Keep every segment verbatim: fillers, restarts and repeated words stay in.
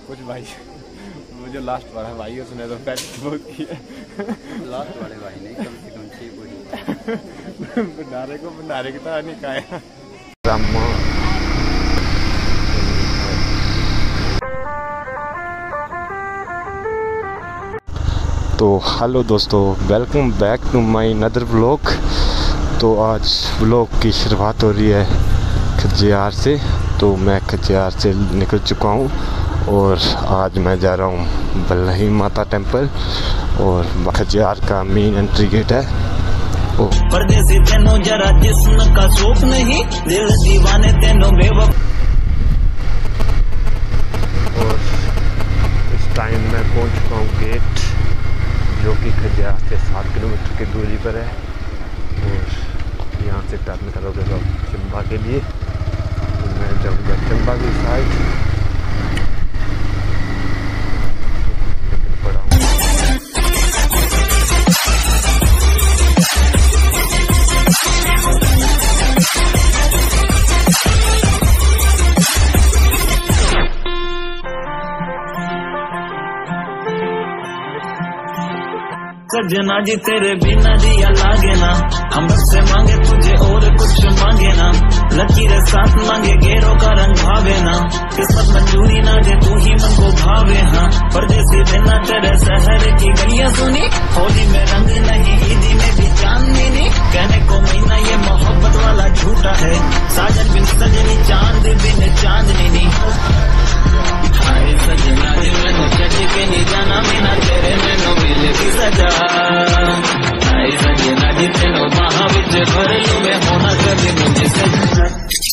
कुछ भाई वो जो लास्ट वाला भाई उसने तो पैसे बहुत किए। लास्ट वाले भाई ने कम से कम छह पूरी भंडारे को भंडारे की तरह नहीं खाया। तो हेलो दोस्तों, welcome back to my another vlog. तो आज व्लॉग की शुरुआत हो रही है खजियार से। तो मैं खजियार से निकल चुका हूँ और आज मैं जा रहा हूँ बल्लही माता टेम्पल और खजियार का मेन एंट्री गेट है। परदेसी तेनों जरा जिस्म का शौक नहीं, दिल दीवाने तेनों बेवफा। और इस टाइम मैं पहुँच चुका हूँ गेट, जो कि खजियार से सात किलोमीटर की दूरी पर है। और यहाँ से टर्न करोगे तो चंबा के लिए। तो मैं जाऊँगा चंबा की साइड। सजना जी तेरे बिना दिया लागे ना, हम से मांगे तुझे और कुछ मांगे ना। लकीरें साथ मांगे गेरों का रंग भावे ना, किस्मत मंजूरी ना दे तू ही मन को भावे। हाँ परदेसी बिना तेरे शहर की गलियां सुनी, होली में रंग नहीं ईदी में भी चांदनी नहीं। कहने को महीना ये मोहब्बत वाला झूठा है, साजन बिन सजनी चांद बिन चांदनी नहीं। हाय सजना जी मैनू छड्ड के नहीं जाना, बिना तेरे मैनू मिले की सजा। हाय सजना जी तेनों बाहां विच भर लूं मैं, होना कभी मुझे सजना।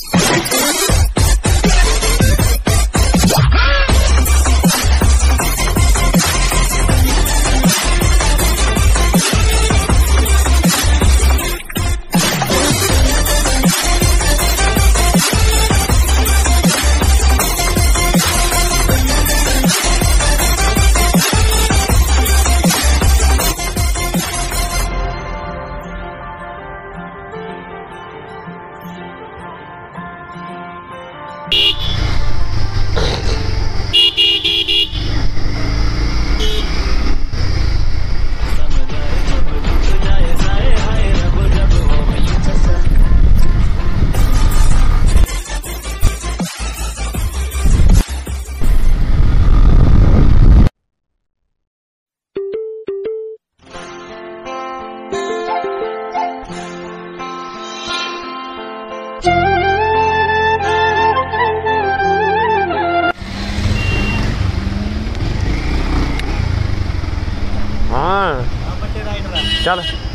चल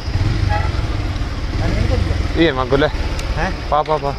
ये मांगो ले पा पा पा।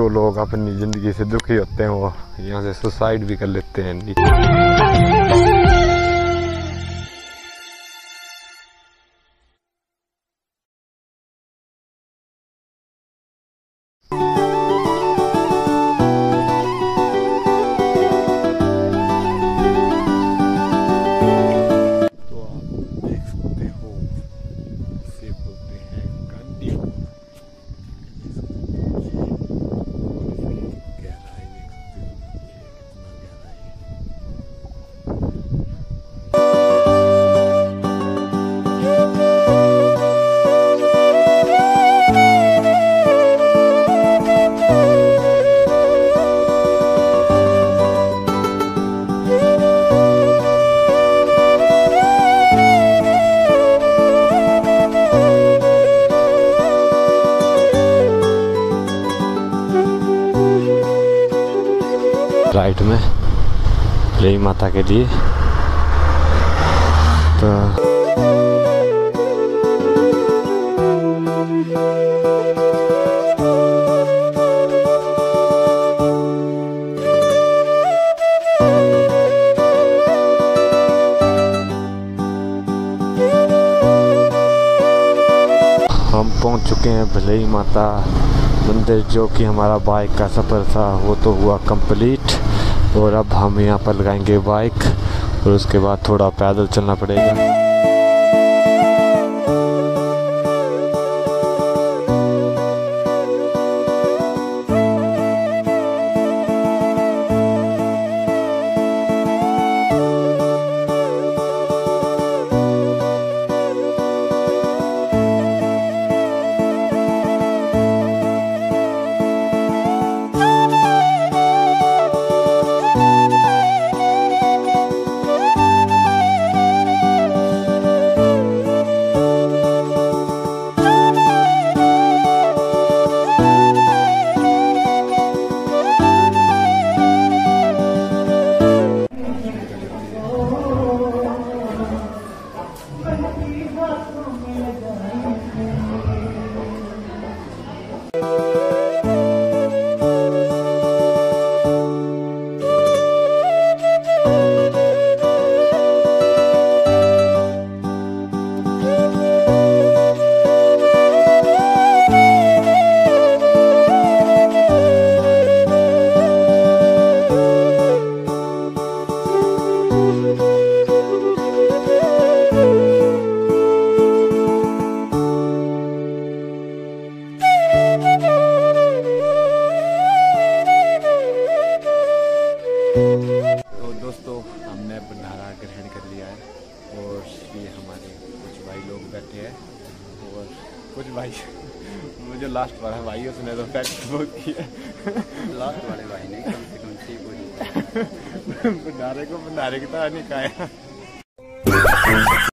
जो लोग अपनी ज़िंदगी से दुखी होते हैं वो यहाँ से सुसाइड भी कर लेते हैं। राइट में भलेई माता के लिए तो हम पहुंच चुके हैं भलेई माता मंदिर, जो कि हमारा बाइक का सफ़र था वो तो हुआ कंप्लीट। और अब हम यहाँ पर लगाएंगे बाइक और उसके बाद थोड़ा पैदल चलना पड़ेगा। तो दोस्तों हमने भंडारा ग्रहण कर लिया है और ये हमारे कुछ भाई लोग बैठे हैं और कुछ भाई मुझे लास्ट वाला भाई उसने तो फैट बहुत किया। लास्ट वाले भाई ने कम से कम छह पूरी भंडारे को भंडारे की तरह नहीं खाया।